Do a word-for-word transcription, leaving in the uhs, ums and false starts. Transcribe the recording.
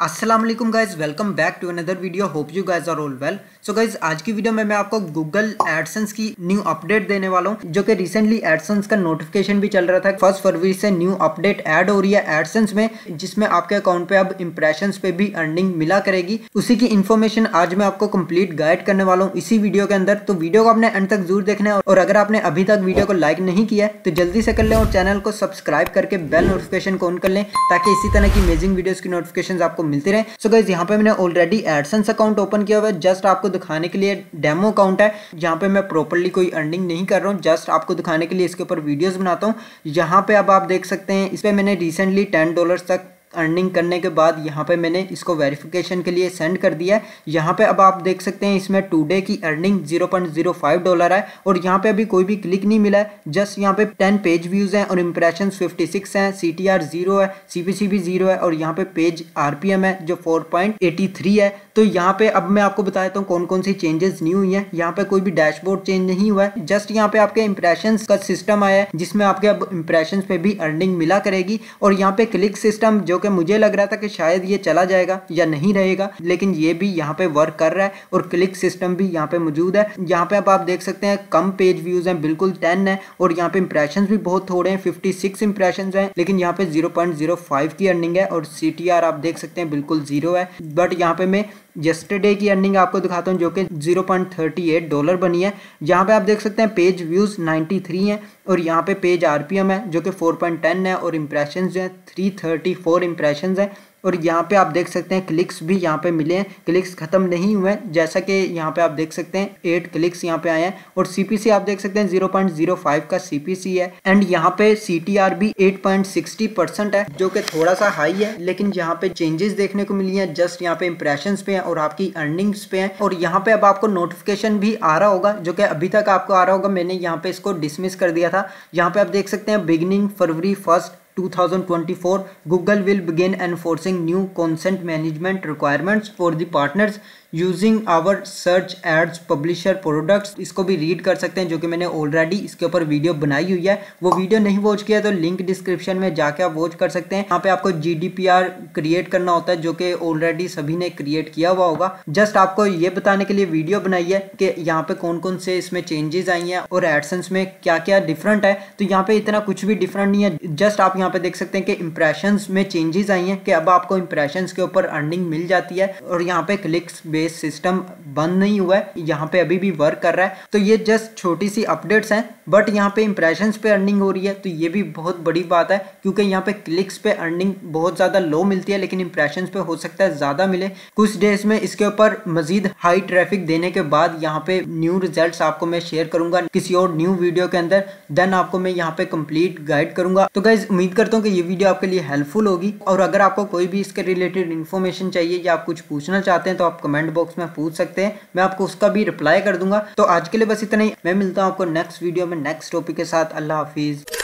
अस्सलाम वालेकुम guys, welcome back to another video. Hope you guys are all well. So guys, आज की video में मैं आपको गूगल एडसेंस की न्यू अपडेट देने वाला हूँ, जो कि रिसेंटली एडसेंस का नोटिफिकेशन भी चल रहा था। फर्स्ट फरवरी से न्यू अपडेट ऐड हो रही है एडसेंस में, जिसमें आपके अकाउंट पे अब इंप्रेशंस पे भी अर्निंग मिला करेगी। उसी की इन्फॉर्मेशन आज मैं आपको कंप्लीट गाइड करने वाला हूँ इसी वीडियो के अंदर। तो वीडियो को आपने एंड तक जरूर देखना है, और अगर आपने अभी तक वीडियो को लाइक नहीं किया है तो जल्दी से कर लें और चैनल को सब्सक्राइब करके बेल नोटिफिकेशन को ऑन कर लें, ताकि इसी तरह की अमेजिंग वीडियोस की नोटिफिकेशन आपको मिलती रहे। सो गाइस, यहाँ पे मैंने ऑलरेडी एडसेंस अकाउंट ओपन किया हुआ है। जस्ट आपको दिखाने के लिए डेमो अकाउंट है, जहाँ पे मैं प्रॉपर्ली कोई अर्निंग नहीं कर रहा हूँ, जस्ट आपको दिखाने के लिए इसके ऊपर वीडियोस बनाता हूँ। यहाँ पे अब आप देख सकते हैं, इस पे मैंने रिसेंटली टेन डॉलर तक अर्निंग करने के बाद यहाँ पे मैंने इसको वेरिफिकेशन के लिए सेंड कर दिया है। यहाँ पे अब आप देख सकते हैं, इसमें टू डे की earning zero point zero five dollar है, और यहाँ पे अभी कोई भी क्लिक नहीं मिला है। जस्ट यहाँ पे टेन पेज व्यूज हैं और इंप्रेशन फिफ्टी सिक्स हैं, सी टी आर जीरो है, सी पी सी भी जीरो है, और यहाँ पे पेज आर पी एम है जो फोर पॉइंट एटी थ्री है। तो यहाँ पे अब मैं आपको बताता हूँ कौन कौन सी चेंजेस न्यू हुई हैं। यहाँ पे कोई भी डैशबोर्ड चेंज नहीं हुआ है, जस्ट यहाँ पे आपके इंप्रेशंस का सिस्टम आया है, जिसमें आपके अब इंप्रेशंस पे भी अर्निंग मिला करेगी। और यहाँ पे क्लिक सिस्टम, जो कि मुझे लग रहा था कि शायद ये चला जाएगा या नहीं रहेगा, लेकिन ये भी यहाँ पे वर्क कर रहा है और क्लिक सिस्टम भी यहाँ पे मौजूद है। यहाँ पे अब आप देख सकते हैं कम पेज व्यूज हैं, बिल्कुल टेन है, और यहाँ पे इंप्रेशंस भी बहुत थोड़े हैं, फिफ्टी सिक्स इंप्रेशंस हैं, लेकिन यहाँ पे ज़ीरो पॉइंट ज़ीरो फाइव की अर्निंग है, और सी टी आर आप देख सकते हैं बिल्कुल जीरो है। बट यहाँ पे मैं यस्टरडे की अर्निंग आपको दिखाता हूँ, जो कि zero point thirty eight dollar बनी है। यहाँ पे आप देख सकते हैं पेज व्यूज नाइन्टी थ्री हैं, और यहाँ पे पेज आरपीएम है जो कि फोर पॉइंट टेन है, और इंप्रेशंस जो है थ्री थर्टी फोर इंप्रेशंस हैं। और यहाँ पे आप देख सकते हैं क्लिक्स भी यहाँ पे मिले हैं, क्लिक्स खत्म नहीं हुए हैं, जैसा कि यहाँ पे आप देख सकते हैं एट क्लिक्स यहाँ पे आए हैं। और सीपीसी आप देख सकते हैं ज़ीरो पॉइंट ज़ीरो फाइव का सीपीसी है, एंड यहाँ पे सीटीआर भी एट पॉइंट सिक्सटी परसेंट है, जो कि थोड़ा सा हाई है। लेकिन यहाँ पे चेंजेस देखने को मिली है, जस्ट यहाँ पे इंप्रेशंस पे है और आपकी अर्निंग्स पे है। और यहाँ पे अब आपको नोटिफिकेशन भी आ रहा होगा, जो कि अभी तक आपको आ रहा होगा, मैंने यहाँ पे इसको डिसमिस कर दिया था। यहाँ पे आप देख सकते हैं beginning February first two thousand twenty four, Google will begin enforcing new consent management requirements for the partners using our search ads publisher products। इसको भी रीड कर सकते हैं, जो कि मैंने ऑलरेडी इसके ऊपर वीडियो बनाई हुई है। वो वीडियो नहीं वॉच किया तो लिंक डिस्क्रिप्शन में जाके आप वॉच कर सकते हैं। यहाँ पे आपको G D P R create करना होता है, जो कि ऑलरेडी सभी ने क्रिएट किया हुआ होगा। जस्ट आपको ये बताने के लिए वीडियो बनाई है कि यहाँ पे कौन कौन से इसमें चेंजेस आई हैं और एडसेंस में क्या क्या डिफरेंट है। तो यहाँ पे इतना कुछ भी डिफरेंट नहीं है। जस्ट आप यहाँ पे देख सकते हैं कि इंप्रेशंस में चेंजेस आई हैं, कि अब आपको इंप्रेशंस के ऊपर अर्निंग मिल जाती है, और यहाँ पे क्लिक्स बेस्ड सिस्टम बंद नहीं हुआ है, यहाँ पे अभी भी वर्क कर रहा है। तो ये जस्ट छोटी सी अपडेट्स हैं, बट यहाँ पे इंप्रेशंस पे अर्निंग हो रही है, तो ये भी बहुत बड़ी बात है, क्योंकि यहाँ पे क्लिक्स पे अर्निंग बहुत ज्यादा लो मिलती है, लेकिन इंप्रेशंस पे हो सकता है ज्यादा मिले। कुछ डेज में इसके ऊपर मजीद हाई ट्रैफिक देने के बाद यहाँ पे न्यू रिजल्ट्स आपको मैं शेयर करूंगा किसी और न्यू वीडियो के अंदर, देन आपको मैं यहाँ पे कंप्लीट गाइड करूंगा। तो गाइज, उम्मीद करता हूँ कि ये वीडियो आपके लिए हेल्पफुल होगी, और अगर आपको कोई भी इसके रिलेटेड इन्फॉर्मेशन चाहिए या आप कुछ पूछना चाहते हैं तो आप कमेंट बॉक्स में पूछ सकते हैं, मैं आपको उसका भी रिप्लाई कर दूंगा। तो आज के लिए बस इतना ही, मैं मिलता हूँ आपको नेक्स्ट वीडियो में नेक्स्ट टॉपिक के साथ। अल्लाह हाफिज।